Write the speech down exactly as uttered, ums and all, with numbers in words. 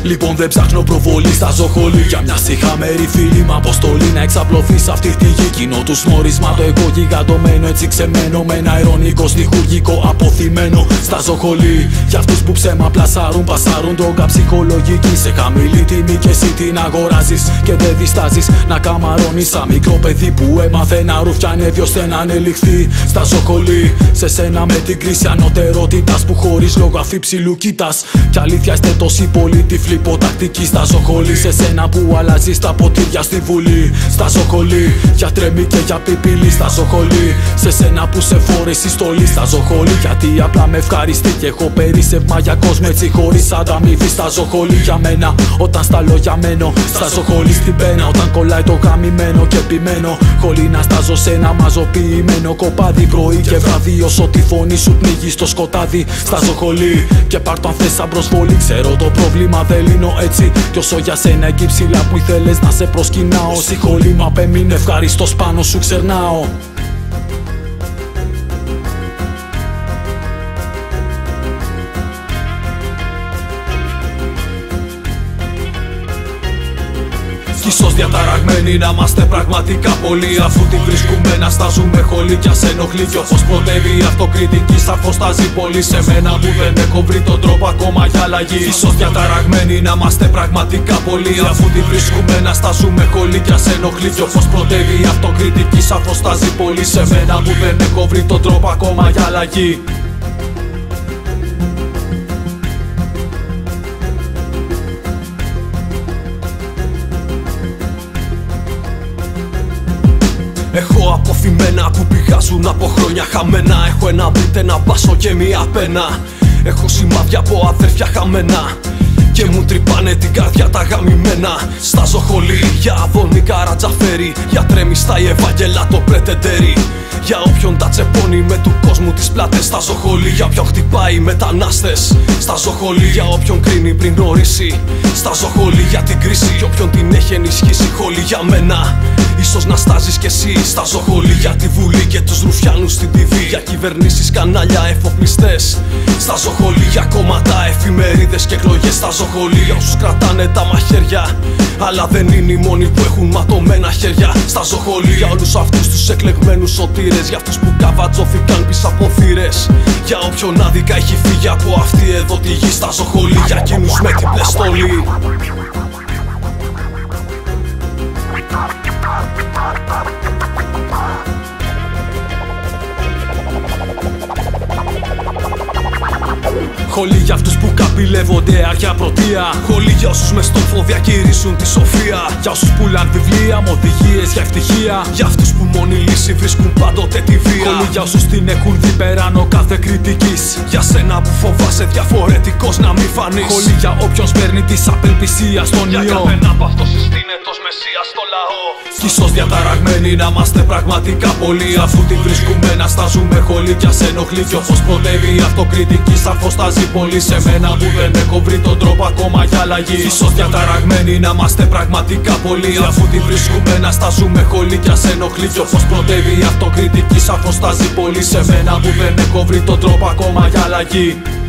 Λοιπόν δεν ψάχνω προβολή, στάζω χολή. Για μια σιχαμερή φίλη μ' αποστολή να εξαπλωθεί σ' αυτή τη γη. Κοινό του μόρισμα το εγώ γιγαντωμένο, έτσι ξεμένο. Με ένα ειρωνικό στιχουργικό αποθυμένο. Στάζω χολή για αυτούς που ψέμα πλασάρουν, πασάρουν τρόγκα ψυχολογική. Σε χαμηλή τιμή και εσύ την αγοράζεις και δεν διστάζεις να καμαρώνεις. Σαν μικρό παιδί που έμαθε να ρουφιάνει ώστε να ανελιχθεί. Στάζω χολή σε σένα με την κρίση ανωτερότητας που χωρίς λόγο αφιψηλού κοίτας. Κι αλήθεια είστε τόσοι πολύ τυφλοί υποτακτικοί. Στάζω χολή σε σένα που αλλάζεις τα ποτήρια στη Βουλή. Στάζω χολή για τρέμη και για πιπίλη. Στάζω χολή σε σένα που σε φόρεσε η στολή. Στάζω χολή γιατί απλά με ευχαριστεί και έχω περίσσευμα για κόσμο έτσι χωρίς ανταμοιβή. Στάζω χολή για μένα όταν στα λόγια μένω. Στάζω χολή στην πένα όταν κολλάει το γαμημένο και επιμένω. Χολή να στάζω σε ένα μαζοποιημένο κοπάδι. Πρωί και βράδυ όσο τη φωνή σου πνίγει στο σκοτάδι. Στάζω χολή και πάρ' το αν θες σαν προσβολή. Ξέρω το πρόβλημα δεν λύνω έτσι. Κι όσο για σένα εκεί ψηλά που ήθελες να σε προσκυνάω. Στη χολή μου απέμεινε ευχαριστώς πάνω σου ξερνάω. Ίσως διαταραγμένοι να είμαστε πραγματικά πολλοί. Αφού τη βρίσκουμε να στάζουμε χολή κι ας ενοχλεί. Κι όπως πρωτεύει η αυτοκριτική σαν φως στάζει πολύ σε μένα που δεν έχω βρει τον τρόπο ακόμα για αλλαγή. Ίσως διαταραγμένοι να είμαστε πραγματικά πολλοί. Αφού τη βρίσκουμε να στάζουμε χολή κι ας ενοχλεί. Κι όπως πρωτεύει η αυτοκριτική σαν φως στάζει πολύ σε μένα που δεν έχω βρει τον τρόπο ακόμα για αλλαγή. Έχω αποθυμένα που πηγάζουν από χρόνια χαμένα. Έχω ένα μπιτ, ένα μπάσο και μία πένα. Έχω σημάδια από αδέρφια χαμένα και μου τρυπάνε την καρδιά τα γαμημένα. Στάζω χολή για Αβώνη Καρατζαφέρη. Για τρέμει στα Ευαγγελά το πρετεντέρι. Για όποιον τα τσεπώνει με του κόσμου τις πλάτες. Στάζω χολή για όποιον χτυπάει μετανάστες. Στάζω χολή για όποιον κρίνει πριν γνωρίσει. Στάζω χολή για την κρίση και όποιον την έχει ενισχύσει. Χολή για μένα, ίσως να στάζεις κι εσύ. Στάζω χολή για τη Βουλή και τους ρουφιάνους στην τι βι. Για κυβερνήσεις, κανάλια, εφοπλιστές. Στάζω χολή για κόμματα, εφημερίδες και εκλογές. Στάζω χολή για όσους κρατάνε τα μαχαίρια αλλά δεν είναι οι μόνοι που έχουν ματωμένα χέρια. Στάζω χολή για όλους αυτούς τους εκλεγμένους σωτήρες. Για αυτούς που καβατζώθηκαν πίσω από θύρες. Για όποιον άδικα έχει φύγει από αυτή εδώ τη γη. Στάζω χολή για εκείνους με την πλεστολή. Χολή για αυτούς που καπηλεύονται αργιά πρωτεία. Χολή για όσους μες στον φόβο διακηρύσουν τη σοφία. Για όσους πουλάν βιβλία με οδηγίες για ευτυχία. Για αυτούς που μόνη λύση βρίσκουν πάντοτε τη βία. Χολή για όσους την έχουν δει περάνω κάθε κριτικής. Για σένα που φοβάσαι διαφορετικός να μη φανείς. Χολή για όποιον σπέρνει της απελπισίας στον ιό. Για καθένα από αυτός συστήνετος Μεσσίας στο λαό. Κι ίσως διαταραγμένοι να είμαστε πραγματικά πολλοί. Αφού τη βρίσκουμε να στάζουμε χολή κι ας ενοχλεί. Κι όπως πρωτεύει η αυτοκριτική σαν φως στάζει πολύ σε μένα που δεν έχω βρει τον τρόπο ακόμα για αλλαγή. Ίσως διαταραγμένοι να είμαστε πραγματικά πολλοί. Αφού τη βρίσκουμε να στάζουμε χολή κι ας ενοχλεί. Κι όπως πρωτεύει η αυτοκριτική σαν φως στάζει πολύ σε μένα που δεν έχω βρει τον τρόπο ακόμα για αλλαγή.